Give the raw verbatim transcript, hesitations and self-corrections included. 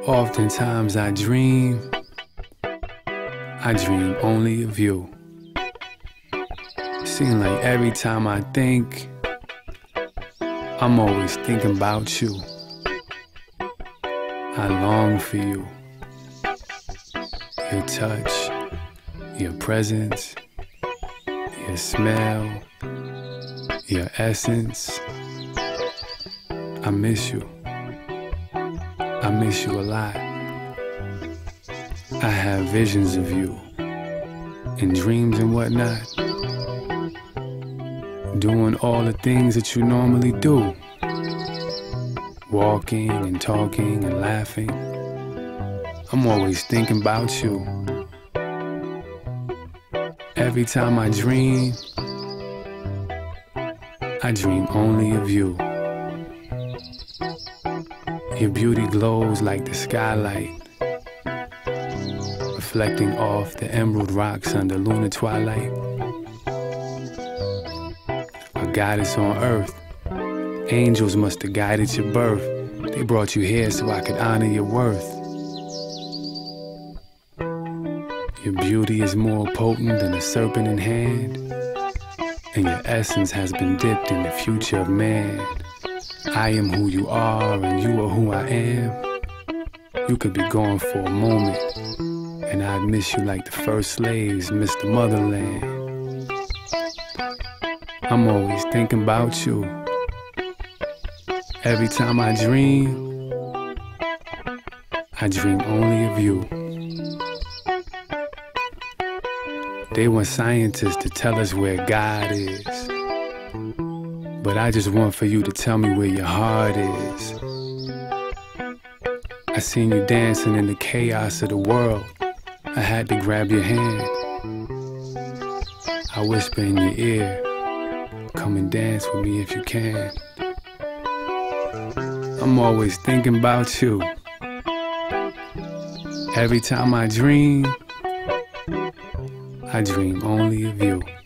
Oftentimes I dream, I dream only of you. Seems like every time I think, I'm always thinking about you. I long for you. Your touch, your presence, your smell, your essence. I miss you. I miss you a lot. I have visions of you in dreams and whatnot, doing all the things that you normally do, walking and talking and laughing. I'm always thinking about you. Every time I dream, I dream only of you. Your beauty glows like the skylight, reflecting off the emerald rocks under lunar twilight. A goddess on earth, angels must have guided your birth. They brought you here so I could honor your worth. Your beauty is more potent than a serpent in hand, and your essence has been dipped in the future of man. I am who you are and you are who I am. You could be gone for a moment and I'd miss you like the first slaves miss the motherland. I'm always thinking about you. Every time I dream, I dream only of you. They want scientists to tell us where God is, but I just want for you to tell me where your heart is. I seen you dancing in the chaos of the world. I had to grab your hand. I whisper in your ear, come and dance with me if you can. I'm always thinking about you. Every time I dream, I dream only of you.